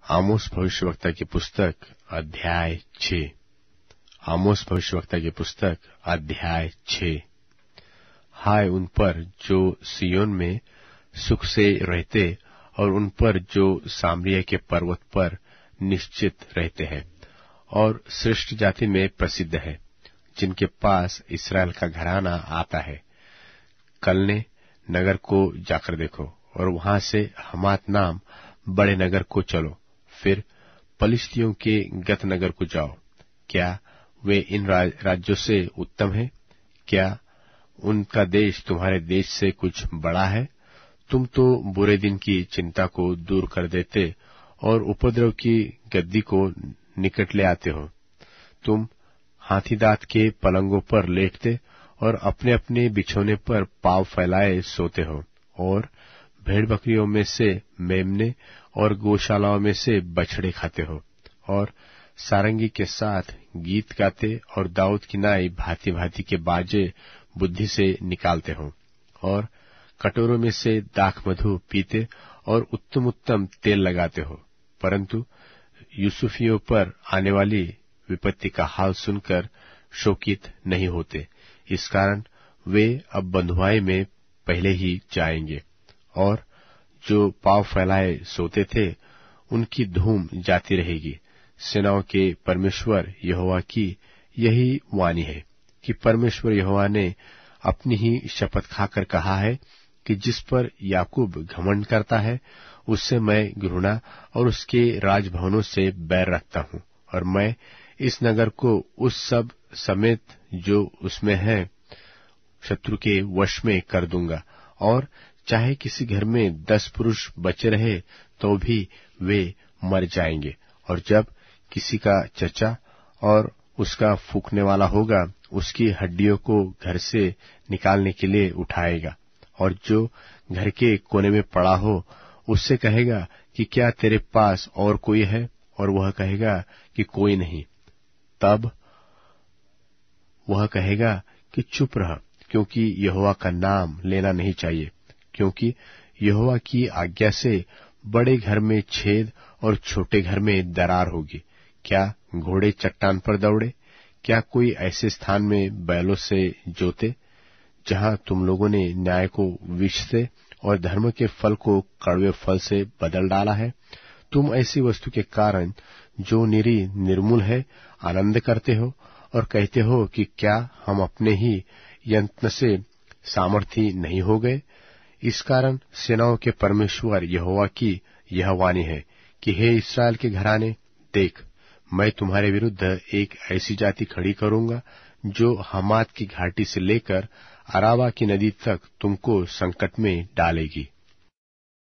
आमोस भविष्यवक्ता की पुस्तक अध्याय 6। आमोस भविष्यवक्ता की पुस्तक अध्याय 6। हाय उन पर जो सियोन में सुख से रहते और उन पर जो सामरिया के पर्वत पर निश्चित रहते हैं और श्रेष्ठ जाति में प्रसिद्ध है, जिनके पास इस्राएल का घराना आता है। कलने नगर को जाकर देखो और वहां से हमात नाम बड़े नगर को चलो, फिर पलिश्तियों के गत नगर को जाओ। क्या वे इन राज्यों से उत्तम है? क्या उनका देश तुम्हारे देश से कुछ बड़ा है? तुम तो बुरे दिन की चिंता को दूर कर देते और उपद्रव की गद्दी को निकट ले आते हो। तुम हाथीदांत के पलंगों पर लेटते और अपने अपने बिछौने पर पांव फैलाए सोते हो, और भेड़ बकरियों में से मेमने और गौशालाओं में से बछड़े खाते हो, और सारंगी के साथ गीत गाते और दाऊद की नाई भांति भांति के बाजे बुद्धि से निकालते हो, और कटोरों में से दाख मधु पीते और उत्तम उत्तम तेल लगाते हो। परंतु यूसुफियों पर आने वाली विपत्ति का हाल सुनकर शोकित नहीं होते। इस कारण वे अब बंधुआई में पहले ही जाएंगे, और जो पांव फैलाए सोते थे उनकी धूम जाती रहेगी। सेनाओं के परमेश्वर यहोवा की यही वाणी है कि परमेश्वर यहोवा ने अपनी ही शपथ खाकर कहा है कि जिस पर याकूब घमंड करता है उससे मैं घृणा और उसके राजभवनों से बैर रखता हूं, और मैं इस नगर को उस सब समेत जो उसमें है शत्रु के वश में कर दूंगा। और चाहे किसी घर में 10 पुरुष बचे रहे तो भी वे मर जाएंगे। और जब किसी का चचा और उसका फूंकने वाला होगा, उसकी हड्डियों को घर से निकालने के लिए उठाएगा, और जो घर के कोने में पड़ा हो उससे कहेगा कि क्या तेरे पास और कोई है? और वह कहेगा कि कोई नहीं। तब वह कहेगा कि चुप रह, क्योंकि यहोवा का नाम लेना नहीं चाहिए, क्योंकि यहोवा की आज्ञा से बड़े घर में छेद और छोटे घर में दरार होगी। क्या घोड़े चट्टान पर दौड़े? क्या कोई ऐसे स्थान में बैलों से जोते जहां तुम लोगों ने न्याय को विष से और धर्म के फल को कड़वे फल से बदल डाला है? तुम ऐसी वस्तु के कारण जो निरी निर्मूल है आनंद करते हो और कहते हो कि क्या हम अपने ही यत्न से सामर्थी नहीं हो गए? इस कारण सेनाओं के परमेश्वर यहोवा की यह वाणी है कि हे इस्राएल के घराने, देख, मैं तुम्हारे विरुद्ध एक ऐसी जाति खड़ी करूंगा जो हमात की घाटी से लेकर अराबा की नदी तक तुमको संकट में डालेगी।